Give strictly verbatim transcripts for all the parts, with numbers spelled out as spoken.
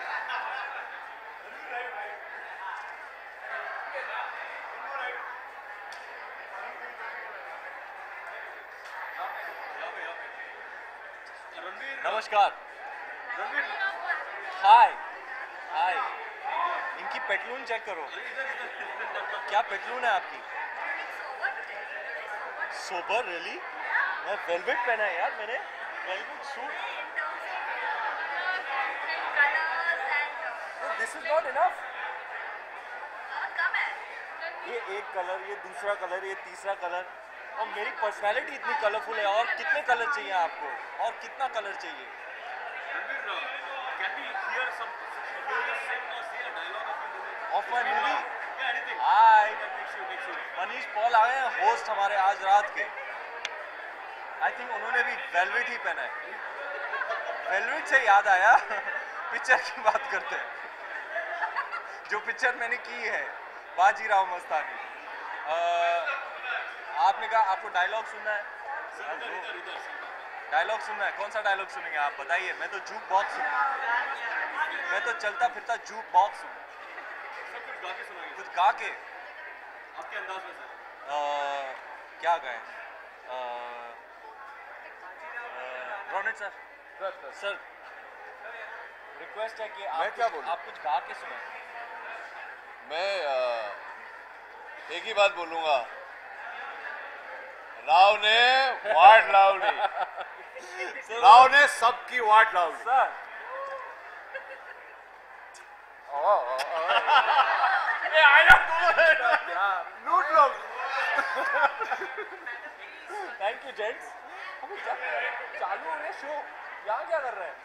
नमस्कार। हाय हाय। इनकी पेटलून चेक करो। क्या पेटलून है आपकी? Sober really? मैं वेलवेट पहना है यार मैंने, velvet suit. This is not enough. ये एक कलर, ये दूसरा कलर, ये तीसरा कलर, और मेरी पर्सनालिटी इतनी कलरफुल है। और कितने कलर चाहिए आपको? और कितना कलर चाहिए? Of my movie? Hi, Manish Paul आ गए हैं, होस्ट हमारे आज रात के। आई थिंक उन्होंने भी वेलवेट ही पहना है। वेलवेट से याद आया पिक्चर की बात करते हैं। जो पिक्चर मैंने की है, बाजीराव मस्तानी। आपने कहा आपको डायलॉग सुनना है? डायलॉग सुनना है? कौन सा डायलॉग सुनेंगे आप बताइए? मैं तो जूक बॉक्स हूँ, मैं तो चलता फिरता जूक बॉक्स हूँ। कुछ गा के सुनाइए। कुछ गा के आपके अंदाज में सर। क्या गाएं? रोनित सर, सर रिक्वेस्ट है कि आप क्या कुछ, आप कुछ गा के सुनाएं। मैं आ, एक ही बात बोलूंगा, राव ने वाट लावली। राव ने सबकी वाट लावली। सर लूट लो। Thank you gents. चालू हो रहे शो, यहाँ क्या कर रहे हैं?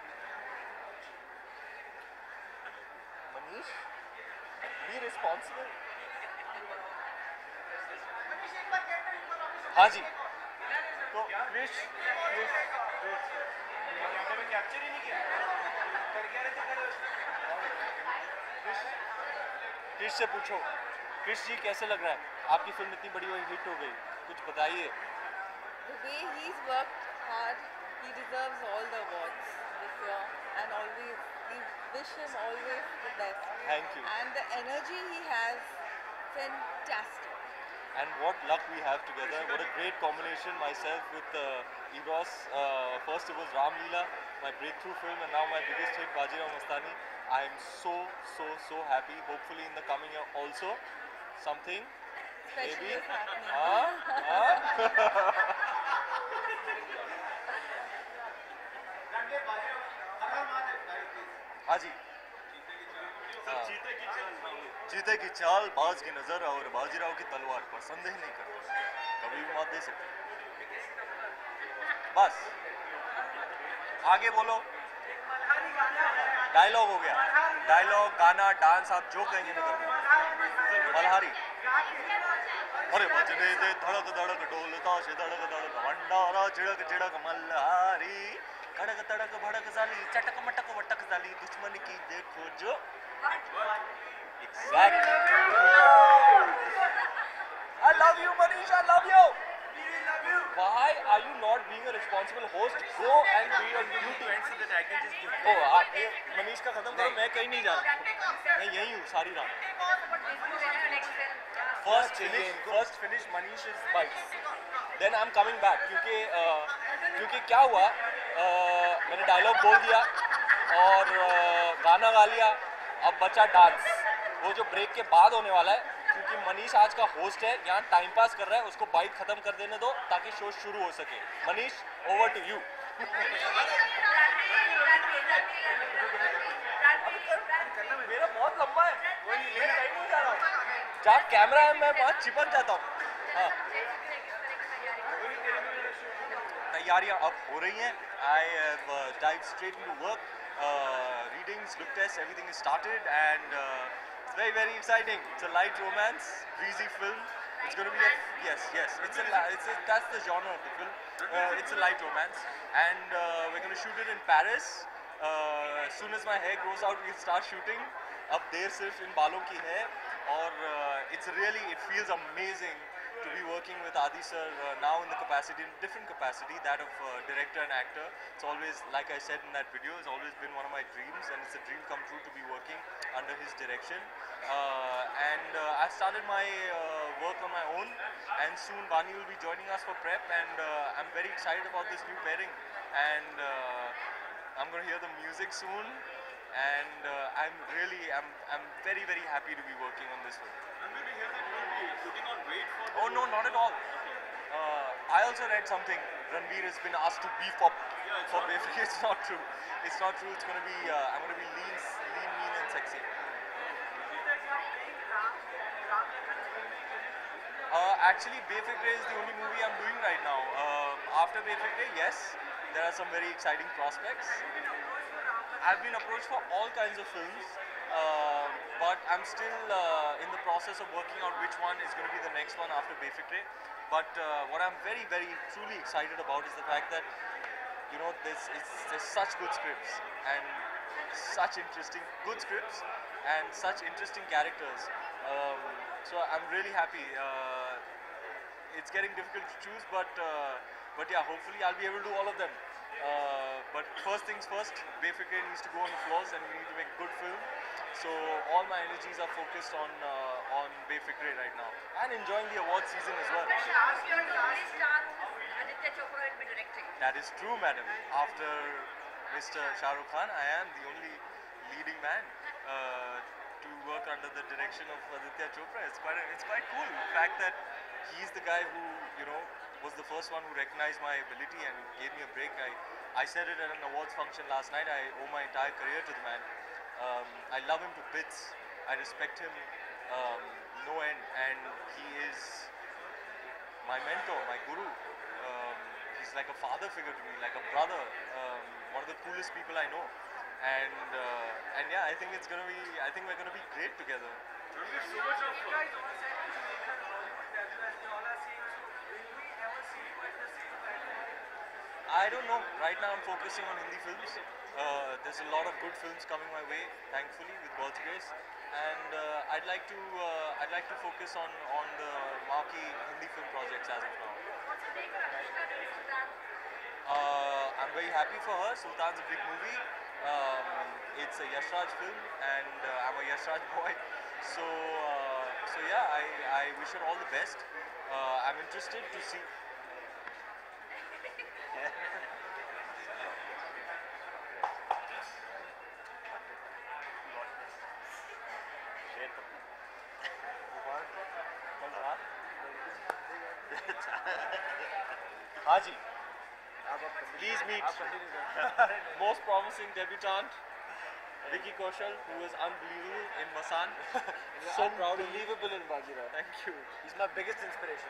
Manish, be responsible. हाँ जी, तो क्रिश क्रिश कैप्चर ही नहीं किया। क्रिश से पूछो, क्रिश जी कैसे लग रहा है? आपकी फिल्म इतनी बड़ी हुई, हिट हो गई, कुछ बताइए। The way he's worked hard, he deserves all the awards this year, and always we wish him always the best. Thank you. And the energy he has, fantastic. And what luck we have together. What a great combination. Myself with uh, Eros. Uh, first it was Ram Leela, my breakthrough film, and now my biggest hit, Bajirao Mastani. I am so, so, so happy. Hopefully in the coming year also, something. Special maybe. is happening. Huh? Huh? हाँ जी। चीते की चाल, बाज की नजर और बाजीराव की तलवार पर संदेह नहीं करते, कभी भी मात दे सकते। बस आगे बोलो। डायलॉग हो गया, डायलॉग, गाना, डांस, आप जो कहेंगे मैं करूंगा। मल्हारी। अरे बजने दे धड़क धड़क ढोल ताश धड़क धड़क भंडारा चिड़क चिड़क मल्हारी, कड़क तड़क भड़क जाली चटक मटक वटक जाली, दुश्मन की देखो जो। Exactly. I love you, Manish. I love you. Why are you not being a responsible host? Go and be on duty. Oh, आप ये मनीष का खत्म करो, मैं कहीं नहीं जा रहा, मैं यही हूँ सारी रात। First finish, first finish Manish's bites. Then I'm coming back क्योंकि क्योंकि क्या हुआ, मैंने डायलॉग बोल दिया और गाना गा लिया, अब बचा डांस, वो जो ब्रेक के बाद होने वाला है। क्योंकि मनीष आज का होस्ट है, यहाँ टाइम पास कर रहा है, उसको बाइट खत्म कर देने दो ताकि शो शुरू हो सके। Manish, over to you. मेरा बहुत लंबा है, नहीं जा रहा हूँ, जहाँ कैमरा है मैं वहाँ चिपक जाता हूँ। हाँ, तैयारियाँ अब हो रही हैं। I have dive straight into work, readings, look tests, everything is started, and uh, it's very very exciting. It's a light romance, breezy film. It's going to be a, yes yes it's a it's a, that's the genre of the film. Uh, it's a light romance, and uh, we're going to shoot it in Paris. Uh, as soon as my hair grows out, we'll start shooting. अब देर सिर्फ इन बालों की है, और uh, it's really, it feels amazing to be working with Adi sir uh, now in the capacity, in different capacity, that of uh, director and actor. It's always, like I said in that video, it's always been one of my dreams, and it's a dream come true to be working under his direction. Uh, and uh, I've started my uh, work on my own, and soon Bani will be joining us for prep, and uh, I'm very excited about this new pairing. And uh, I'm going to hear the music soon, and uh, I'm really, I'm, I'm very, very happy to be working on this film. And maybe here that you will be putting on weight for the Oh no, not at all. Uh, I also read something. Ranveer has been asked to beef up Yeah, it's for not basically. It's not true. It's not true. It's going to be. Uh, I'm going to be lean, lean, mean, and sexy. Uh, actually, Befikre is the only movie I'm doing right now. Um, after Befikre, yes, there are some very exciting prospects. I've been approached for all kinds of films, uh, but I'm still uh, in the process of working out which one is going to be the next one after Befikre. But uh, what I'm very, very, truly excited about is the fact that, you know, there's, it's, there's such good scripts and such interesting, good scripts and such interesting characters. Um, so I'm really happy. Uh, it's getting difficult to choose, but uh, but yeah, hopefully I'll be able to do all of them. Uh, but first things first, Befikre needs to go on the floors, and we need to make a good film. So all my energies are focused on uh, on Befikre right now, and enjoying the award season as well. Aditya Chopra will be directing. That is true, madam. After Mister Shah Rukh Khan, I am the only leading man uh, to work under the direction of Aditya Chopra. It's quite, a, it's quite cool. The fact that he's the guy who, you know, was the first one who recognized my ability and gave me a break. I, I said it at an awards function last night. I owe my entire career to the man. Um, I love him to bits. I respect him um, no end, and he is my mentor, my guru. Um, he's like a father figure to me, like a brother. Um, one of the coolest people I know. And uh, and yeah, I think it's gonna be. I think we're gonna be great together. Ranveer, so much of I don't know. Right now, I'm focusing on Hindi films. Uh, there's a lot of good films coming my way, thankfully, with God's grace. And uh, I'd like to. Uh, I'd like to focus on on the marquee Hindi film projects as of now. What's the take on Anushka doing Sultan? Uh, I'm very happy for her. Sultan's a big movie. Um, it's a Yash Raj film, and uh, I'm a Yash Raj boy. So, uh, so yeah, I, I wish her all the best. Uh, I'm interested to see. Haji, please meet most promising debutante, Vicky Kaushal, who is unbelievable in Masan. So proud of you. Unbelievable in Bagheera. Thank you. He's my biggest inspiration.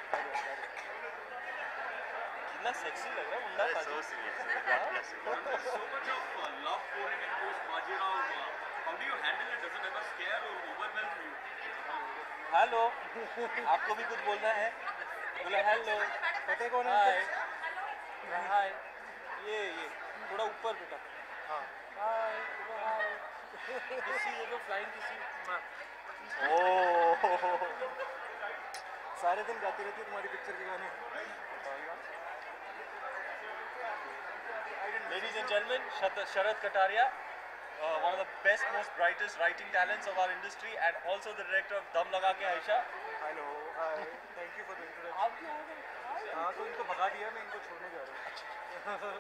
कितना sexy लग रहा है मुंडा so Haji. serious. हाँ? So much of uh, love pouring into Bajirao. Uh, how do you handle it? Does it ever scare or overwhelm you? Hello आपको भी कुछ बोलना है बोलो हेलो फतेह कौन है? हाय हाय ये ये थोड़ा ऊपर बेटा हाँ. हाय हाय किसी देखो फ्लाइंग किसी ओ सारे दिन गाती रहती है तुम्हारी पिक्चर के गाने. Ladies and gentlemen, Shat- Sharat Kataria, uh, one of the best, most brightest writing talents of our industry, and also the director of Dum Laga Ke Aisha. Hello hi. Thank you for the introduction. आप क्यों हो गए? हाँ तो इनको भगा दिया, मैं इनको छोड़ने जा रहा हूँ.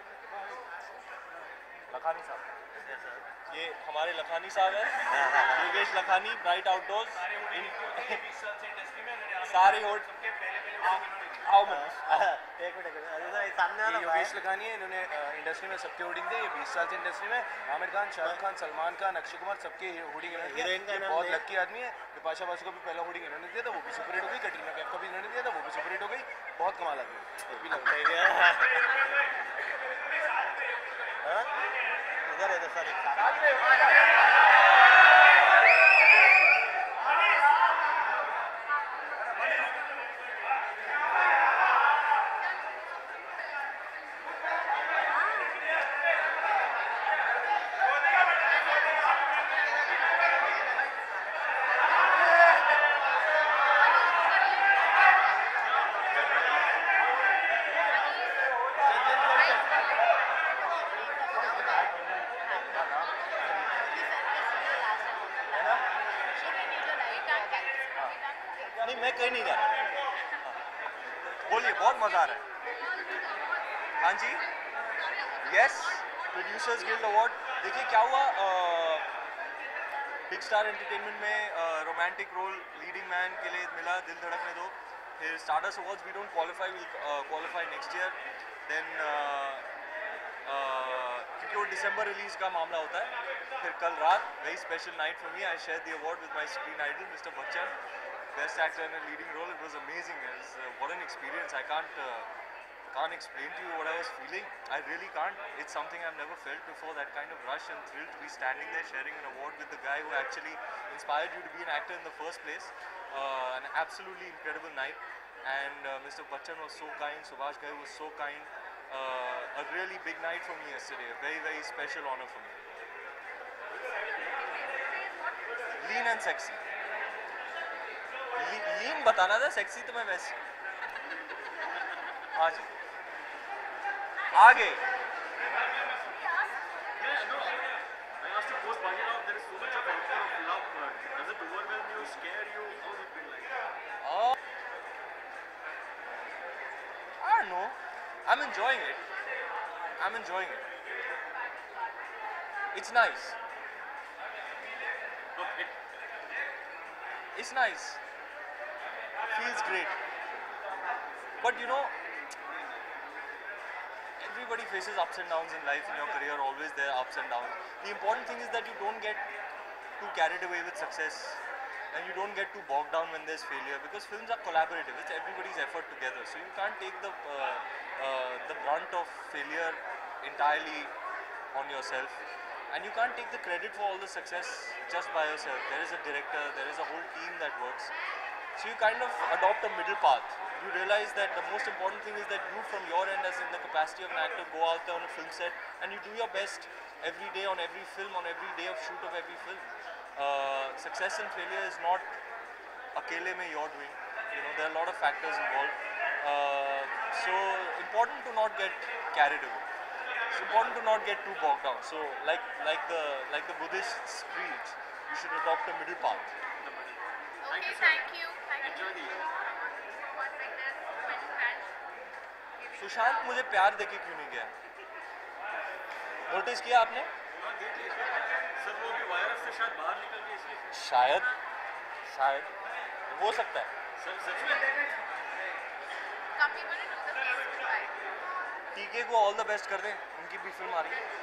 लखानी साहब, ये हमारे लखानी साहब हैं, योगेश लखानी, ब्राइट आउटडोर्स, सारे होट आओ मैं एक मिनट एक सामने वाला योगेश लखानी है. इन्होंने इंडस्ट्री में सबके होर्डिंग दिए. ये बीस साल से इंडस्ट्री में आमिर खान, शाहरुख खान, सलमान खान, अक्षय कुमार सबके होर्डिंग इन्होंने दिया. हीरोइन का ये नाम बहुत है? लकी आदमी है. बिपाशा बासु को भी पहला होर्डिंग इन्होंने दिया था, वो भी सुपर हिट हो गई. कटरीना कैफ को भी इन्होंने दिया था, वो भी सुपर हिट हो गई. बहुत कमाल आदमी है. भी लगता है इधर इधर सर एक साथ मैं कहीं नहीं गया। बोलिए, बहुत मजा आ रहा है। हाँ जी, यस, प्रोड्यूसर्स गिल्ड अवार्ड। देखिए क्या हुआ, बिग स्टार एंटरटेनमेंट में रोमांटिक रोल लीडिंग मैन के लिए मिला दिल धड़कने दो। फिर Stardust awards we don't qualify, will qualify next year. Then क्योंकि वो दिसंबर रिलीज का मामला होता है। फिर कल रात, very special night for me, I share the award with my screen idol mister Bachchan, best actor in a leading role. It was amazing, what an experience. I can't can't explain to you what I was feeling. I really can't. It's something I've never felt before, that kind of rush and thrill to be standing there sharing an award with the guy who actually inspired you to be an actor in the first place. Uh, an absolutely incredible night, and uh, Mister Bachchan was so kind, Subhash Ghai was so kind. Uh, a really big night for me yesterday, a very very special honor for me. Lean and sexy. Le- lean बताना था, sexy तो मैं वैसे। हाँ जी, आगे। Yeah, no, I asked you post Bajirao, there is so much of outpour of love, but does it overwhelm you, scare you? How has it been like? Uh, I don't know. I'm enjoying it. I'm enjoying it. It's nice. Okay. It's nice. Feels great. But you know, everybody faces ups and downs in life. In your career, always there are ups and downs. The important thing is that you don't get too carried away with success, and you don't get too bogged down when there's failure, because films are collaborative. It's everybody's effort together. So you can't take the uh, uh, the brunt of failure entirely on yourself, and you can't take the credit for all the success just by yourself. There is a director, there is a whole team that works. So you kind of adopt a middle path. You realize that the most important thing is that you, from your end, as in the capacity of an actor, go out there on a film set and you do your best every day on every film, on every day of shoot of every film. Uh, success and failure is not akele mein you're doing. You know, there are a lot of factors involved. Uh, so important to not get carried away. It's important to not get too bogged down. So like like the like the Buddhists preach, you should adopt a middle path. Okay, thank you. Thank you. Enjoy the year. One witness, one fan. Sushant मुझे प्यार देके क्यों नहीं गया? Notice किया आपने? हाँ, देख लीजिए। सर वो भी वायरस से शायद बाहर निकल गए इसलिए। शायद शायद हो सकता है। सर सच में Come, we want to do the Facebook Live. टीके को ऑल द बेस्ट कर दें, उनकी भी फिल्म आ रही है।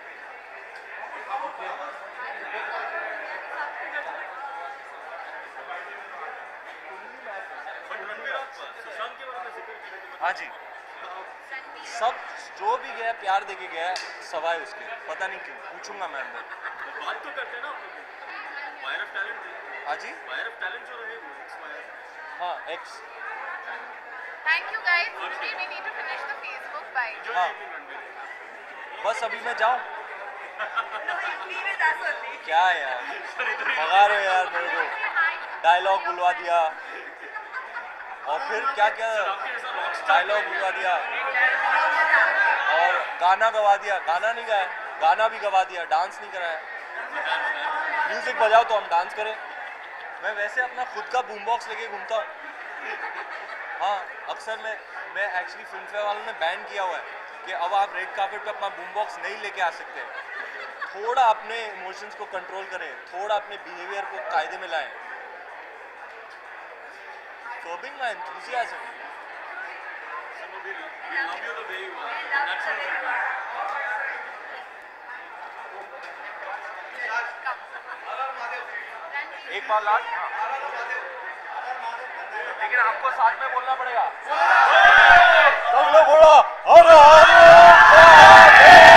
बट रणवीर आप सुशांत के बारे में जिक्र करें तो हाँ जी, सब जो भी गया प्यार देके गया, सवाए उसके, पता नहीं क्यों, पूछूंगा मैं अंदर। बात तो करते हैं ना वायर ऑफ टैलेंट। हाँ जी, वायर ऑफ टैलेंट जो रहे वो एक्स वायर। हाँ X. Thank you guys. Today we need to finish the Facebook Live. जो हाँ। ये रणवीर बस अभी मैं जाऊँ? No, you leave with us only. क्या यार, भगा रहे हो यार मेरे को, डायलॉग बुलवा दिया और फिर क्या क्या डायलॉग बुलवा दिया और गाना गवा दिया। गाना नहीं गाया, गाना भी गवा दिया, डांस नहीं कराया। म्यूजिक बजाओ तो हम डांस करें। मैं वैसे अपना खुद का बूम बॉक्स लेके घूमता हूँ। हाँ, अक्सर मैं मैं एक्चुअली फिल्म फेयर वालों ने बैन किया हुआ है कि अब आप रेड कार्पेट पे अपना बूम बॉक्स नहीं लेके आ सकते। थोड़ा अपने इमोशंस को कंट्रोल करें, थोड़ा अपने बिहेवियर को कायदे में लाएं। Curbing my enthusiasm. सर वो भी we love you the way you are. Natural Ranveer. एक बार लास्ट, लेकिन आपको साथ में बोलना पड़ेगा। सब लोग बोलो, हर हर महादेव।